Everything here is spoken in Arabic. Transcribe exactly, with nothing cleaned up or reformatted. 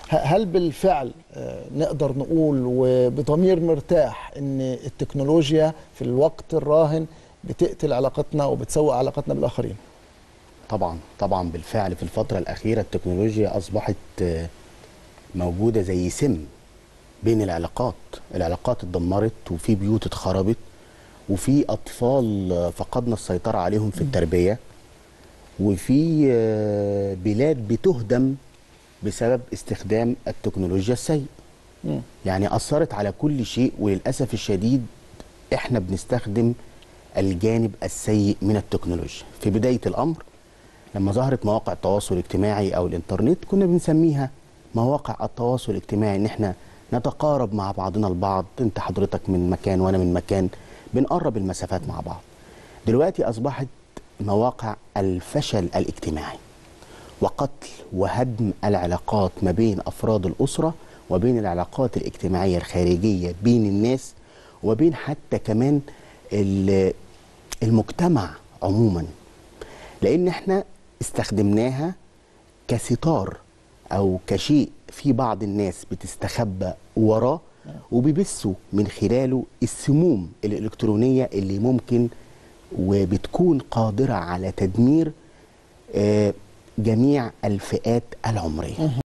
هل بالفعل نقدر نقول وبضمير مرتاح ان التكنولوجيا في الوقت الراهن بتقتل علاقتنا وبتسوء علاقتنا بالاخرين؟ طبعا طبعا بالفعل في الفترة الأخيرة التكنولوجيا أصبحت موجودة زي سم بين العلاقات. العلاقات اتدمرت، وفي بيوت اتخربت، وفي أطفال فقدنا السيطرة عليهم في التربية، وفي بلاد بتهدم بسبب استخدام التكنولوجيا السيء. يعني أثرت على كل شيء، وللأسف الشديد احنا بنستخدم الجانب السيء من التكنولوجيا. في بداية الأمر لما ظهرت مواقع التواصل الاجتماعي أو الإنترنت كنا بنسميها مواقع التواصل الاجتماعي، إن احنا نتقارب مع بعضنا البعض، انت حضرتك من مكان وانا من مكان، بنقرب المسافات مع بعض. دلوقتي أصبحت مواقع الفشل الاجتماعي وقتل وهدم العلاقات ما بين أفراد الأسرة وبين العلاقات الاجتماعية الخارجية بين الناس، وبين حتى كمان المجتمع عموما، لأن احنا استخدمناها كستار أو كشيء في بعض الناس بتستخبى وراه وبيبثوا من خلاله السموم الإلكترونية اللي ممكن وبتكون قادرة على تدمير جميع الفئات العمرية.